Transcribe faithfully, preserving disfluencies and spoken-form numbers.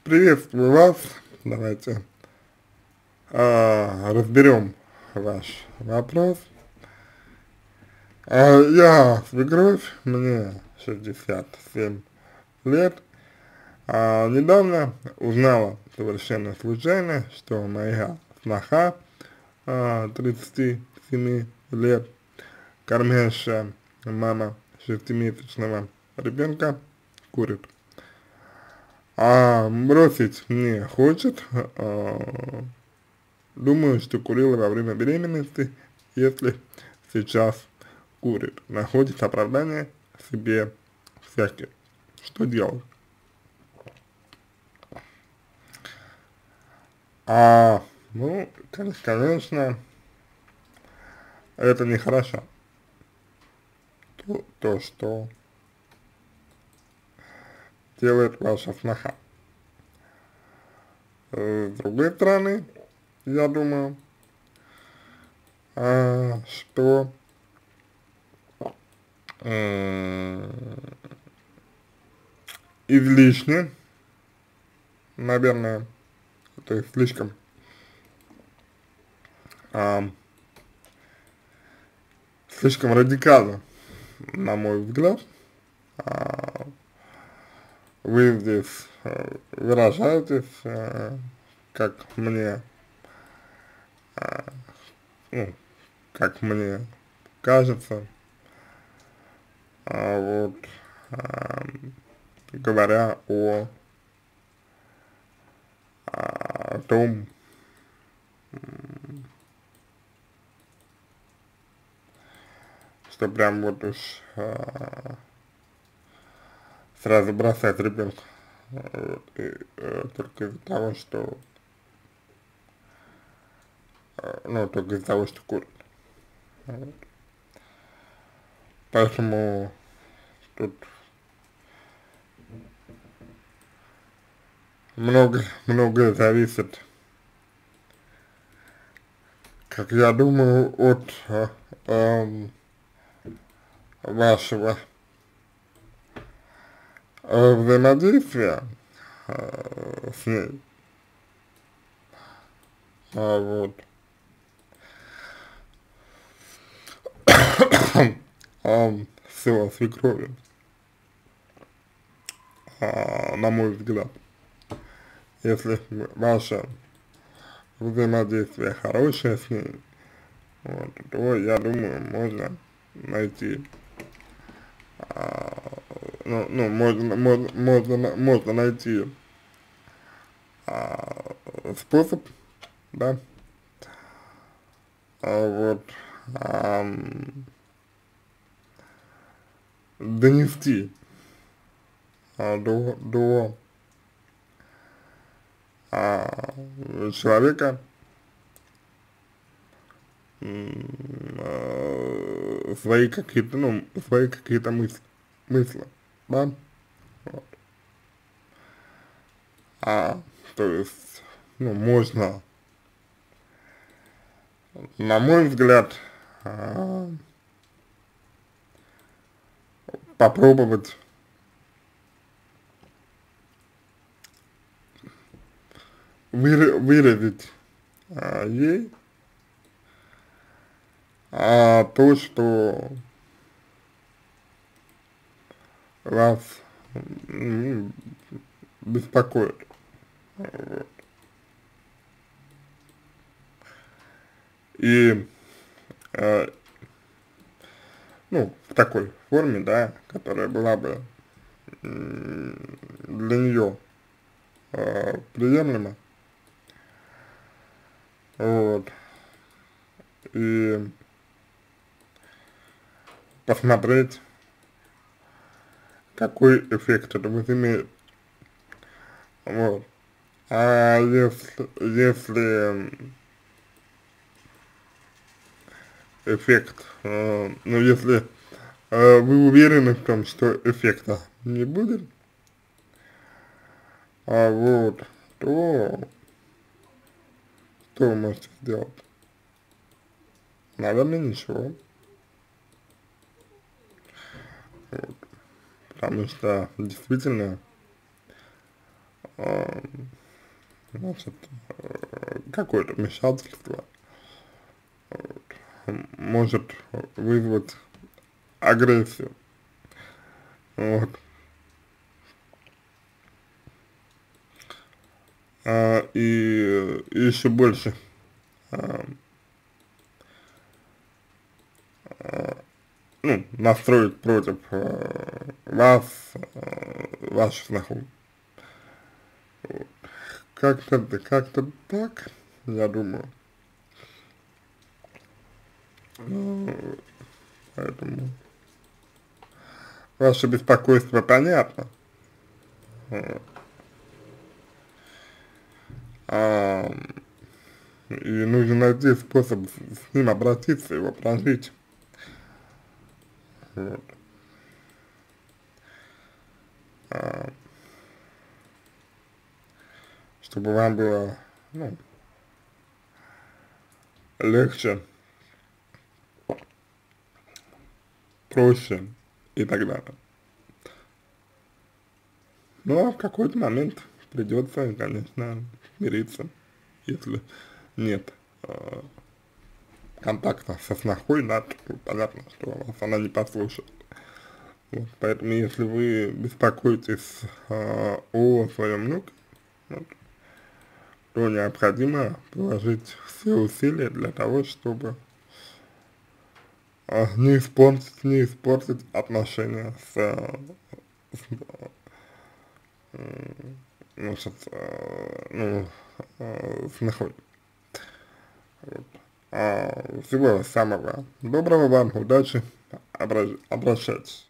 Приветствую вас. Давайте а, разберем ваш вопрос. А, я свекровь, мне шестьдесят семь лет. А, недавно узнала совершенно случайно, что моя сноха а, тридцати семи лет, кормящая мама шестимесячного ребенка, курит. А бросить не хочет. а, Думаю, что курила во время беременности, если сейчас курит. Находит оправдание себе всякие. Что делать? А, ну, конечно, это нехорошо. То, то, что делает ваша сноха. С другой стороны, я думаю, а, что м, излишне, наверное, то есть слишком а, слишком радикально, на мой взгляд, а, вы здесь э, выражаетесь, э, как мне, ну, как мне кажется, а, вот, а, говоря о, о том, что прям вот уж а, сразу бросать ребенка, вот, и, э, только из-за того, что, э, ну, только из-за того, что курит. Вот. Поэтому тут много, многое зависит, как я думаю, от э, эм, вашего э, взаимодействия э, с ней. А, вот. Ам, с его свекровью, а, на мой взгляд. Если ваше взаимодействие хорошее с ней, вот, то, я думаю, можно найти, а, ну, ну, можно, можно, можно, можно найти а, способ, да, а, вот, ам, донести а, до, до а, человека э, свои какие-то, ну, свои какие-то мысли, мысли, да, вот. А, то есть, ну, можно, на мой взгляд, а, попробовать выра выразить а, ей а, то, что вас м, беспокоит. Вот. И, э, ну, в такой форме, да, которая была бы м, для нее э, приемлема, вот, и посмотреть, какой эффект это возымеет, вот. А если, если эффект, э, ну, если э, вы уверены в том, что эффекта не будет, а вот, то что вы можете сделать? Наверное, ничего. Вот. Потому что действительно э, значит, э, какое-то вмешательство может вызвать агрессию, вот. А, и еще больше а, а, ну, настроить против а, вас, а, ваших знакомых. Как-то, как-то так, я думаю. Ну, поэтому ваше беспокойство понятно. Вот. А, и нужно найти способ с, с ним обратиться, его прожить. Вот. А, чтобы вам было, ну, легче, проще и так далее. Но в какой-то момент придется, конечно, смириться, если нет э, контакта со снохой, да, то понятно, что вас она не послушает. Вот, поэтому, если вы беспокоитесь э, о своем внуке, вот, то необходимо приложить все усилия для того, чтобы э, не испортить, не испортить отношения с, э, с, э, значит, э, ну, э, снохой. Вот. А, всего самого доброго вам, удачи, обращайтесь.